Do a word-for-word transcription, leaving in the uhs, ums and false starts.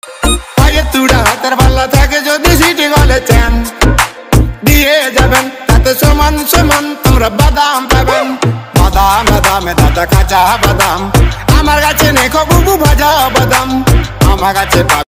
পায়ের তুড়া হাতের পাল্লা থাকে যদি সিটি গলে চান দিয়ে যাবেন তাতে সমান সমান তোমরা বাদাম পাবেন। বাদাম বাদামে দাদা কাঁচা বাদাম আমার কাছে নেই, বুবু ভাজা বাদাম আমার কাছে।